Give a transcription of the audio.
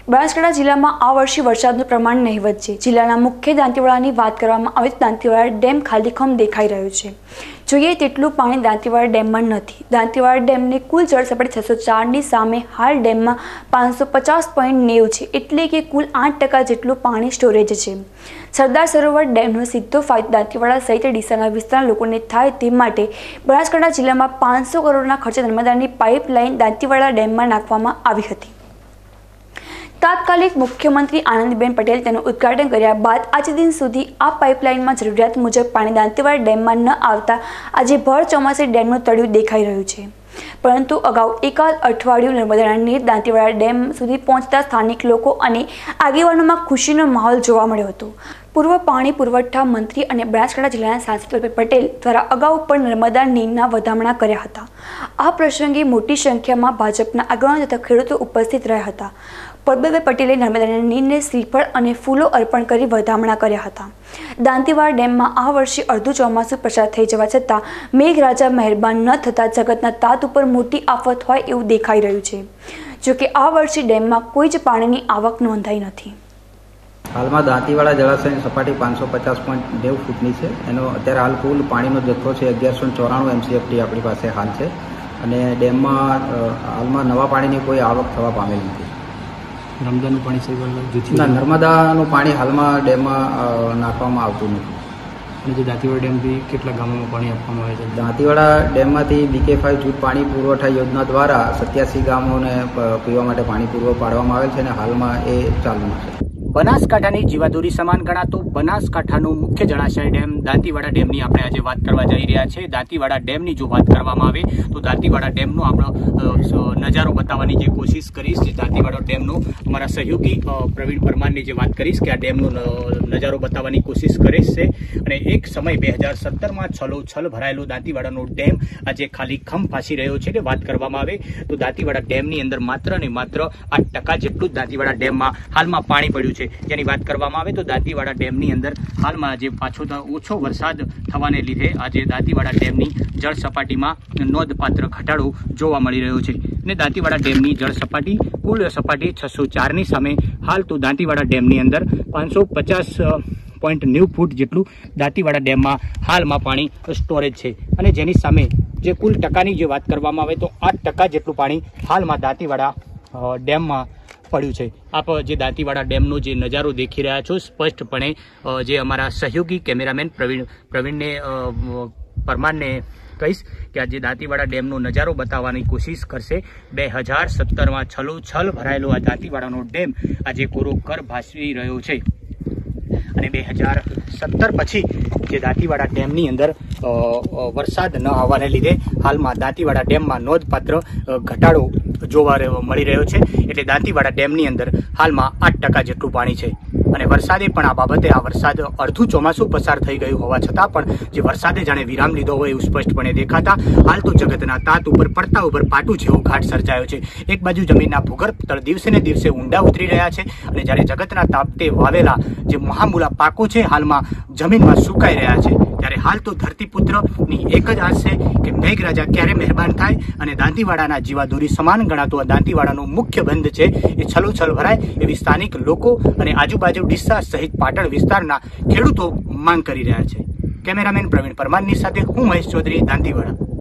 બનાસકાંઠા જિલ્લામાં આ વર્ષે વરસાદનું પ્રમાણ નહીવત છે। જિલ્લાના મુખ્ય દાંતીવાડાની વાત કરવામાં આવે તો દાંતીવાડા ડેમ ખાલીખમ દેખાઈ રહ્યો છે। જોઈએ તેટલું પાણી દાંતીવાડા ડેમમાં નથી। દાંતીવાડા ડેમની કુલ જળ સપાટી 604ની સામે હાલ ડેમમાં 550.90 છે, એટલે કે કુલ 8% જેટલું પાણી સ્ટોરેજ છે। સરદાર સરોવર ડેમનો સીધો ફાયદો દાંતીવાડા સહિત ડીસાના વિસ્તારના લોકોને થાય તે માટે બનાસકાંઠા જિલ્લામાં 500 કરોડના ખર્ચે નર્મદાની પાઇપલાઇન દાંતીવાડા ડેમમાં નાખવામાં આવી હતી। તાત્કાલિક મુખ્યમંત્રી આનંદીબેન પટેલ તેનું ઉદ્ઘાટન કર્યા બાદ આજે દિન સુધી આ પાઇપલાઇનમાં જરૂરિયાત મુજબ પાણી દાંતીવાડા ડેમમાં ન આવતા આજે ભર ચોમાસે ડેમનું તળિયું દેખાઈ રહ્યું છે। પરંતુ અગાઉ એકાદ અઠવાડિયું નર્મદાના નીર દાંતીવાડા ડેમ સુધી પહોંચતા સ્થાનિક લોકો અને આગેવાનોમાં ખુશીનો માહોલ જોવા મળ્યો હતો। પૂર્વ પાણી પુરવઠા મંત્રી અને બનાસકાંઠા જિલ્લાના સાંસદ પટેલ દ્વારા અગાઉ પણ નર્મદા નીરના વધામણા કર્યા હતા। આ પ્રસંગે મોટી સંખ્યામાં ભાજપના આગેવાનો તથા ખેડૂતો ઉપસ્થિત રહ્યા હતા। પરબતભાઈ પટેલે નર્મદાના નીરને શ્રીફળ અને ફૂલો અર્પણ કરી વધામણા કર્યા હતા। દાંતીવાડા ડેમમાં આ વર્ષે અડધું ચોમાસું પસાર થઈ જવા છતાં મેઘરાજા મહેરબાન ન થતાં જગતના તાત ઉપર મોટી આફત હોય એવું દેખાઈ રહ્યું છે। જોકે આ વર્ષે ડેમમાં કોઈ જ પાણીની આવક નોંધાઈ નથી। હાલમાં દાંતીવાડા જળાશયની સપાટી 550.90 ફૂટની છે। એનો અત્યારે હાલ કુલ પાણીનો જથ્થો છે 1194 MCFT આપણી પાસે હાલ છે, અને ડેમમાં હાલમાં નવા પાણીની કોઈ આવક થવા પામેલ નથી। નર્મદાનું પાણી ના, નર્મદાનું પાણી હાલમાં ડેમમાં નાખવામાં આવતું નથી। અને જે દાંતીવાડા ડેમથી કેટલા ગામોમાં પાણી આપવામાં આવે છે? દાંતીવાડા ડેમમાંથી BK5 જૂથ પાણી પુરવઠા યોજના દ્વારા 87 ગામોને પીવા માટે પાણી પૂરું પાડવામાં આવેલ છે, અને હાલમાં એ ચાલુમાં છે। બનાસકાંઠાની જીવાદોરી સમાન ગણાતો બનાસકાંઠાનો મુખ્ય જળાશય ડેમ દાંતીવાડા ડેમની આપણે આજે વાત કરવા જઈ રહ્યા છે। દાંતીવાડા ડેમની જો વાત કરવામાં આવે તો દાંતીવાડા ડેમનો આપણે નજારો બતાવવાની જે કોશિશ કરીશ, જે દાંતીવાડા ડેમનો અમારા સહયોગી પ્રવીણ પરમારની જે વાત કરીશ કે આ ડેમનો નજારો બતાવવાની કોશિશ કરીશ છે। અને એક સમય 2017માં છલોછલ ભરાયેલો દાંતીવાડાનો ડેમ આજે ખાલી ખમ ફાંસી રહ્યો છે। કે વાત કરવામાં આવે તો દાંતીવાડા ડેમની અંદર માત્ર ને માત્ર 8% જેટલું જ દાંતીવાડા ડેમમાં હાલમાં પાણી પડ્યું છે। જેની વાત કરવામાં આવે તો દાંતીવાડા ડેમની અંદર હાલમાં જે પાછો ઓછો વરસાદ થવાને લીધે આજે દાંતીવાડા ડેમની જળ સપાટીમાં નોંધપાત્ર ઘટાડો જોવા મળી રહ્યો છે। અને દાંતીવાડા ડેમની જળ સપાટી કુલ સપાટી 604ની સામે હાલ તો દાંતીવાડા ડેમની અંદર 550.90 ફૂટ જેટલું દાંતીવાડા ડેમમાં હાલમાં પાણી સ્ટોરેજ છે। અને જેની સામે જે કુલ ટકાની જે વાત કરવામાં આવે તો 8% જેટલું પાણી હાલમાં દાંતીવાડા ડેમમાં પડ્યું છે। આપ જે દાંતીવાડા ડેમનો જે નજારો દેખી રહ્યા છો, સ્પષ્ટપણે જે અમારા સહયોગી કેમેરામેન પ્રવીણને પરમારને કહીશ કે આજે દાંતીવાડા ડેમનો નજારો બતાવવાની કોશિશ કરશે। 2017માં છલોછલ ભરાયેલો આ દાંતીવાડાનો ડેમ આજે કોરોકર ભાસી રહ્યો છે, અને 2017 પછી જે દાંતીવાડા ડેમની અંદર વરસાદ ન આવવાને લીધે હાલમાં દાંતીવાડા ડેમમાં નોંધપાત્ર ઘટાડો જોવા મળી રહ્યો છે। એટલે દાંતીવાડા ડેમની અંદર હાલમાં 8% જેટલું પાણી છે, અને વરસાદે પણ આ બાબતે આ વરસાદ અડધું ચોમાસું પસાર થઈ ગયું હોવા છતાં પણ જે વરસાદે જાણે વિરામ લીધો હોય એવું સ્પષ્ટપણે દેખાતા હાલ તો જગતના તાત ઉપર પડતા ઉપર પાટું જેવો ઘાટ સર્જાયો છે। એક બાજુ જમીનના ભૂગર્ભ તળ દિવસે ને દિવસે ઊંડા ઉતરી રહ્યા છે, અને જ્યારે જગતના તાપતે વાવેલા જે મહામૂલા પાકો છે હાલમાં જમીનમાં સુકાઈ રહ્યા છે, ત્યારે હાલ તો ધરતીપુત્રની એક જ આશ છે કે મેઘરાજા ક્યારે મહેરબાન થાય અને દાંતીવાડાના જીવાદોરી સમાન ગણાતો આ દાંતીવાડાનો મુખ્ય બંધ છે એ છલોછલ ભરાય એવી સ્થાનિક લોકો અને આજુબાજુ ડીસા સહિત પાટણ વિસ્તારના ખેડૂતો માંગ કરી રહ્યા છે। કેમેરામેન પ્રવીણ પરમારની સાથે હું મહેશ ચૌધરી, દાંતીવાડા।